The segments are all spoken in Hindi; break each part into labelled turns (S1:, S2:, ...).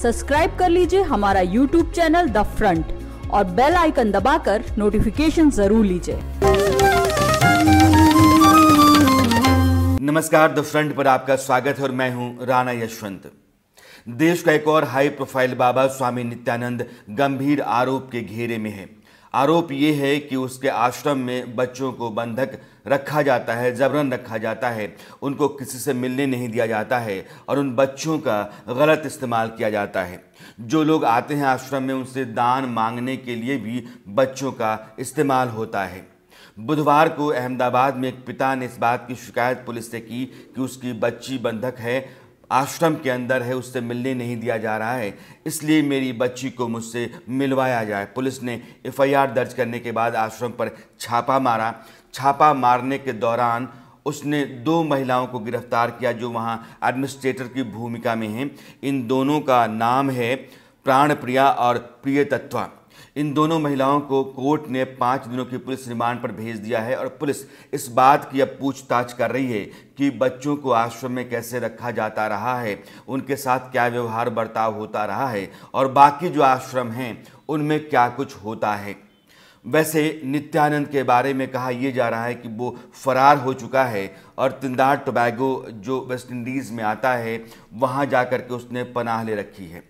S1: सब्सक्राइब कर लीजिए हमारा यूट्यूब चैनल द फ्रंट और बेल आइकन दबाकर नोटिफिकेशन जरूर लीजिए।
S2: नमस्कार, द फ्रंट पर आपका स्वागत है और मैं हूं राणा यशवंत। देश का एक और हाई प्रोफाइल बाबा स्वामी नित्यानंद गंभीर आरोप के घेरे में है। आरोप ये है कि उसके आश्रम में बच्चों को बंधक रखा जाता है, जबरन रखा जाता है, उनको किसी से मिलने नहीं दिया जाता है और उन बच्चों का गलत इस्तेमाल किया जाता है। जो लोग आते हैं आश्रम में उनसे दान मांगने के लिए भी बच्चों का इस्तेमाल होता है। बुधवार को अहमदाबाद में एक पिता ने इस बात की शिकायत पुलिस से की कि उसकी बच्ची बंधक है, आश्रम के अंदर है, उससे मिलने नहीं दिया जा रहा है, इसलिए मेरी बच्ची को मुझसे मिलवाया जाए। पुलिस ने एफआईआर दर्ज करने के बाद आश्रम पर छापा मारा। छापा मारने के दौरान उसने 2 महिलाओं को गिरफ्तार किया जो वहां एडमिनिस्ट्रेटर की भूमिका में हैं। इन दोनों का नाम है प्राण प्रिया और प्रिय तत्वा। इन दोनों महिलाओं को कोर्ट ने 5 दिनों की पुलिस रिमांड पर भेज दिया है और पुलिस इस बात की अब पूछताछ कर रही है कि बच्चों को आश्रम में कैसे रखा जाता रहा है, उनके साथ क्या व्यवहार बर्ताव होता रहा है और बाकी जो आश्रम हैं उनमें क्या कुछ होता है। वैसे नित्यानंद के बारे में कहा यह जा रहा है कि वो फरार हो चुका है और त्रिनिदाद टोबैगो जो वेस्ट इंडीज़ में आता है वहाँ जा कर के उसने पनाह ले रखी है।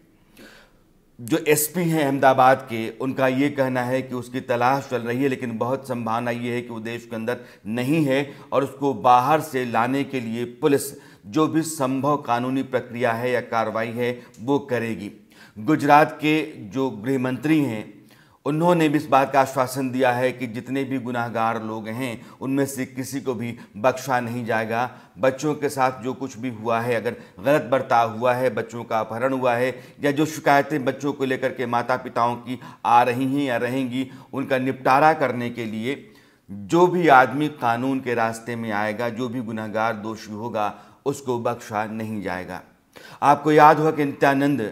S2: जो एसपी हैं अहमदाबाद के, उनका ये कहना है कि उसकी तलाश चल रही है, लेकिन बहुत संभावना ये है कि वो देश के अंदर नहीं है और उसको बाहर से लाने के लिए पुलिस जो भी संभव कानूनी प्रक्रिया है या कार्रवाई है वो करेगी। गुजरात के जो गृह मंत्री हैं उन्होंने भी इस बात का आश्वासन दिया है कि जितने भी गुनाहगार लोग हैं उनमें से किसी को भी बख्शा नहीं जाएगा। बच्चों के साथ जो कुछ भी हुआ है, अगर गलत बर्ताव हुआ है, बच्चों का अपहरण हुआ है या जो शिकायतें बच्चों को लेकर के माता पिताओं की आ रही हैं या रहेंगी, उनका निपटारा करने के लिए जो भी आदमी कानून के रास्ते में आएगा, जो भी गुनाहगार दोषी होगा, उसको बख्शा नहीं जाएगा। आपको याद होगा कि नित्यानंद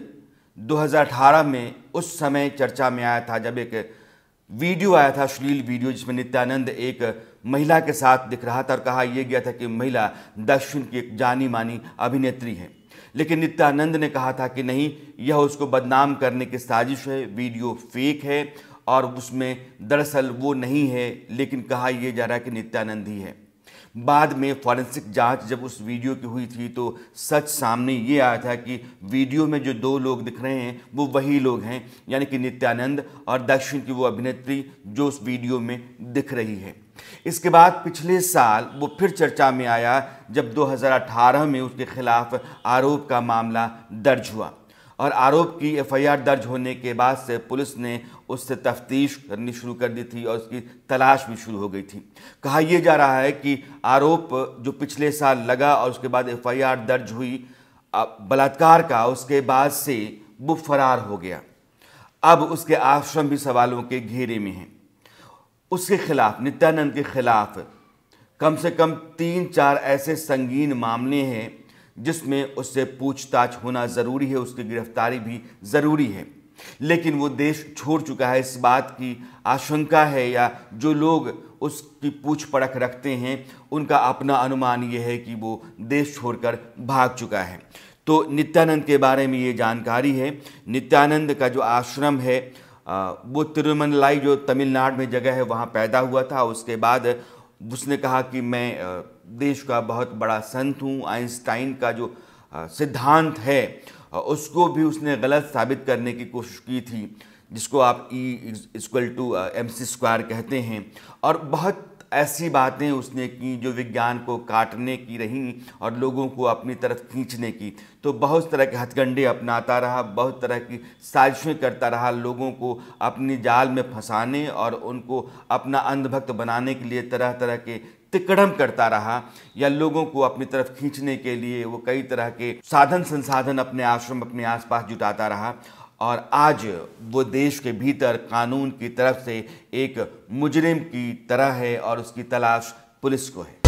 S2: 2018 में उस समय चर्चा में आया था जब एक वीडियो आया था, अश्लील वीडियो, जिसमें नित्यानंद एक महिला के साथ दिख रहा था और कहा यह गया था कि महिला दक्षिण की एक जानी मानी अभिनेत्री है। लेकिन नित्यानंद ने कहा था कि नहीं, यह उसको बदनाम करने की साजिश है, वीडियो फेक है और उसमें दरअसल वो नहीं है, लेकिन कहा यह जा रहा है कि नित्यानंद ही है। बाद में फॉरेंसिक जांच जब उस वीडियो की हुई थी तो सच सामने ये आया था कि वीडियो में जो 2 लोग दिख रहे हैं वो वही लोग हैं, यानी कि नित्यानंद और दक्षिण की वो अभिनेत्री जो उस वीडियो में दिख रही है। इसके बाद पिछले साल वो फिर चर्चा में आया जब 2018 में उसके खिलाफ आरोप का मामला दर्ज हुआ और आरोप की एफआईआर दर्ज होने के बाद से पुलिस ने उससे तफ्तीश करनी शुरू कर दी थी और उसकी तलाश भी शुरू हो गई थी। कहा यह जा रहा है कि आरोप जो पिछले साल लगा और उसके बाद एफआईआर दर्ज हुई बलात्कार का, उसके बाद से वो फरार हो गया। अब उसके आश्रम भी सवालों के घेरे में हैं। उसके खिलाफ, नित्यानंद के खिलाफ कम से कम 3-4 ऐसे संगीन मामले हैं जिसमें उससे पूछताछ होना ज़रूरी है, उसकी गिरफ्तारी भी ज़रूरी है। लेकिन वो देश छोड़ चुका है, इस बात की आशंका है या जो लोग उसकी पूछ परख रखते हैं उनका अपना अनुमान ये है कि वो देश छोड़कर भाग चुका है। तो नित्यानंद के बारे में ये जानकारी है। नित्यानंद का जो आश्रम है वो तिरुमलाई जो तमिलनाडु में जगह है वहाँ पैदा हुआ था। उसके बाद उसने कहा कि मैं देश का बहुत बड़ा संत हूँ। आइंस्टाइन का जो सिद्धांत है उसको भी उसने गलत साबित करने की कोशिश की थी, जिसको आप E=mc² कहते हैं। और बहुत ऐसी बातें उसने की जो विज्ञान को काटने की रहीं और लोगों को अपनी तरफ खींचने की। तो बहुत तरह के हथकंडे अपनाता रहा, बहुत तरह की साजिशें करता रहा, लोगों को अपनी जाल में फंसाने और उनको अपना अंधभक्त बनाने के लिए तरह तरह के तिकड़म करता रहा या लोगों को अपनी तरफ खींचने के लिए वो कई तरह के साधन संसाधन अपने आश्रम, अपने आसपास जुटाता रहा। और आज वो देश के भीतर कानून की तरफ से एक मुजरिम की तरह है और उसकी तलाश पुलिस को है।